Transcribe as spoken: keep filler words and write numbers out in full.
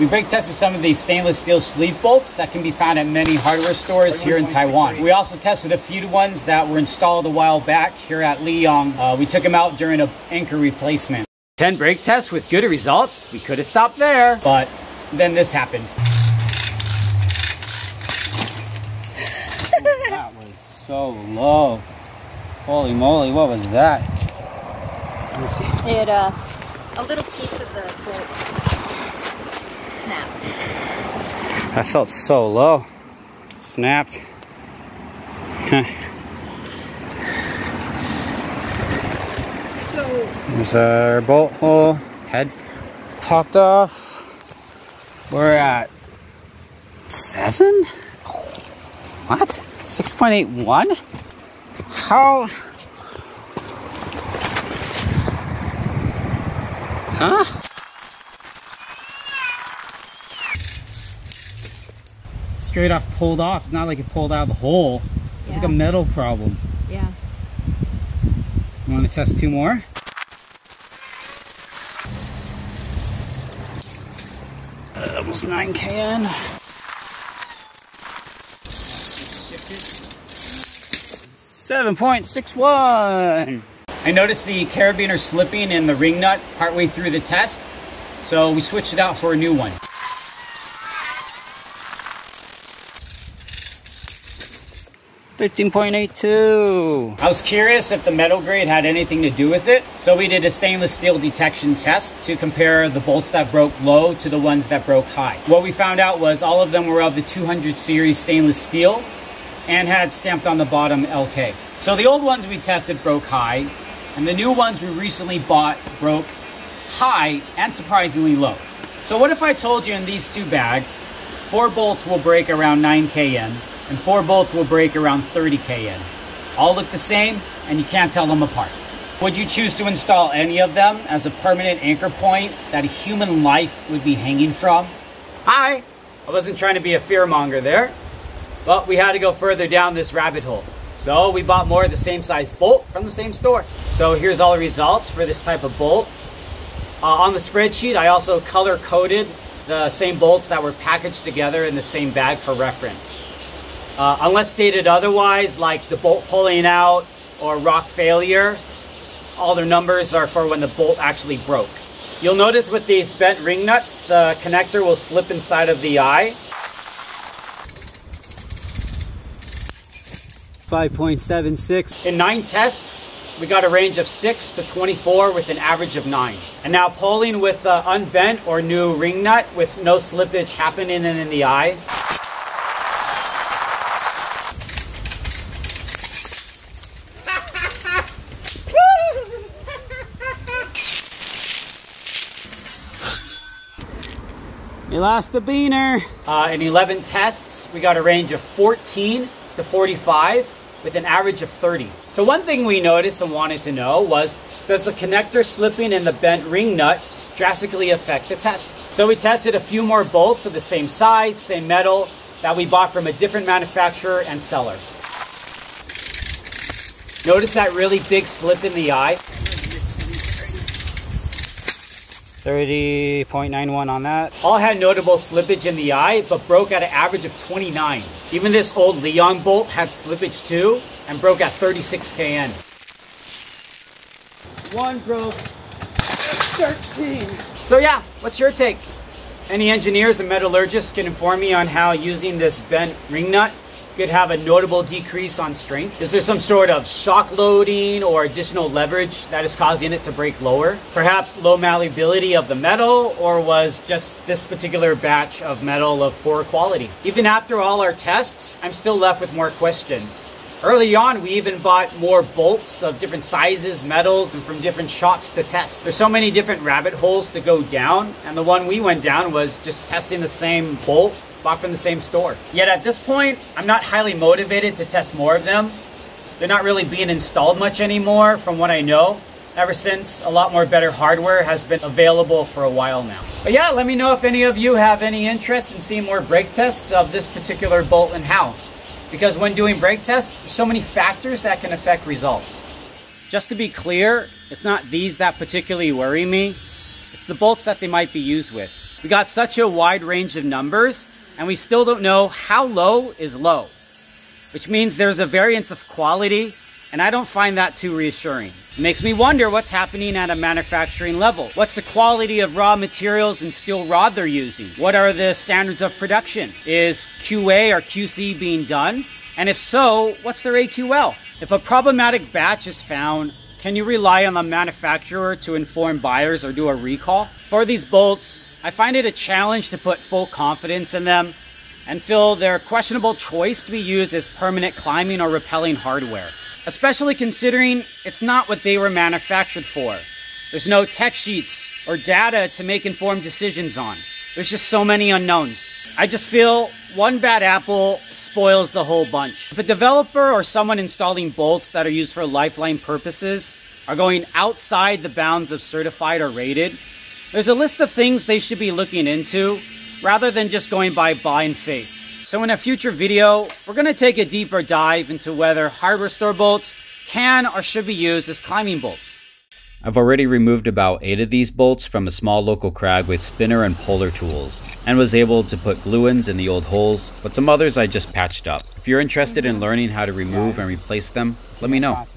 We brake tested some of these stainless steel sleeve bolts that can be found at many hardware stores here in Taiwan. We also tested a few ones that were installed a while back here at Liyang. Uh, we took them out during an anchor replacement. ten brake tests with good results. We could have stopped there, but then this happened. Oh, that was so low. Holy moly, what was that? Let me see. It, uh, a little piece of the bolt snapped. That felt so low. Snapped. Huh. So There's our bolt hole. Head popped off. We're at seven? What? six point eight one? How? Huh? Straight off pulled off. It's not like it pulled out of the hole. It's yeah. like a metal problem. Yeah. You want to test two more? Uh, almost nine K N. seven point six one. I noticed the carabiner slipping in the ring nut partway through the test, so we switched it out for a new one. thirteen point eight two. I was curious if the metal grade had anything to do with it, so we did a stainless steel detection test to compare the bolts that broke low to the ones that broke high. What we found out was all of them were of the two hundred series stainless steel and had stamped on the bottom L K. So the old ones we tested broke high, and the new ones we recently bought broke high and surprisingly low. So what if I told you in these two bags, four bolts will break around nine K N, and four bolts will break around thirty K N. All look the same, and you can't tell them apart. Would you choose to install any of them as a permanent anchor point that a human life would be hanging from? Hi! I wasn't trying to be a fearmonger there, but we had to go further down this rabbit hole. So we bought more of the same size bolt from the same store. So here's all the results for this type of bolt. Uh, on the spreadsheet, I also color-coded the same bolts that were packaged together in the same bag for reference. Uh, unless stated otherwise, like the bolt pulling out or rock failure, all their numbers are for when the bolt actually broke. You'll notice with these bent ring nuts, the connector will slip inside of the eye. five point seven six. In nine tests, we got a range of six to twenty-four with an average of nine. And now polling with uh, unbent or new ring nut with no slippage happening in the eye. We lost the beaner. Uh, in eleven tests, we got a range of fourteen to forty-five with an average of thirty. So one thing we noticed and wanted to know was, does the connector slipping in the bent ring nut drastically affect the test? So we tested a few more bolts of the same size, same metal, that we bought from a different manufacturer and seller. Notice that really big slip in the eye. thirty point nine one on that. All had notable slippage in the eye, but broke at an average of twenty-nine. Even this old Liyang bolt had slippage too, and broke at thirty-six K N. One broke thirteen. So yeah, what's your take? Any engineers and metallurgists can inform me on how using this bent ring nut could have a notable decrease on strength? Is there some sort of shock loading or additional leverage that is causing it to break lower? Perhaps low malleability of the metal, or was just this particular batch of metal of poor quality? Even after all our tests, I'm still left with more questions. Early on, we even bought more bolts of different sizes, metals, and from different shops to test. There's so many different rabbit holes to go down, and the one we went down was just testing the same bolt bought from the same store. Yet at this point, I'm not highly motivated to test more of them. They're not really being installed much anymore from what I know, ever since a lot more better hardware has been available for a while now. But yeah, let me know if any of you have any interest in seeing more brake tests of this particular bolt and how. Because when doing brake tests, there's so many factors that can affect results. Just to be clear, it's not these that particularly worry me, it's the bolts that they might be used with. We got such a wide range of numbers, and we still don't know how low is low, which means there's a variance of quality, and I don't find that too reassuring. It makes me wonder what's happening at a manufacturing level. What's the quality of raw materials and steel rod they're using? What are the standards of production? Is Q A or Q C being done? And if so, what's their A Q L? If a problematic batch is found, can you rely on the manufacturer to inform buyers or do a recall? For these bolts, I find it a challenge to put full confidence in them and feel they're a questionable choice to be used as permanent climbing or rappelling hardware, especially considering it's not what they were manufactured for. There's no tech sheets or data to make informed decisions on. There's just so many unknowns. I just feel one bad apple spoils the whole bunch. If a developer or someone installing bolts that are used for lifeline purposes are going outside the bounds of certified or rated, there's a list of things they should be looking into rather than just going by blind faith. So in a future video, we're going to take a deeper dive into whether hardware store bolts can or should be used as climbing bolts. I've already removed about eight of these bolts from a small local crag with spinner and puller tools, and was able to put glue-ins in the old holes, but some others I just patched up. If you're interested in learning how to remove and replace them, let me know.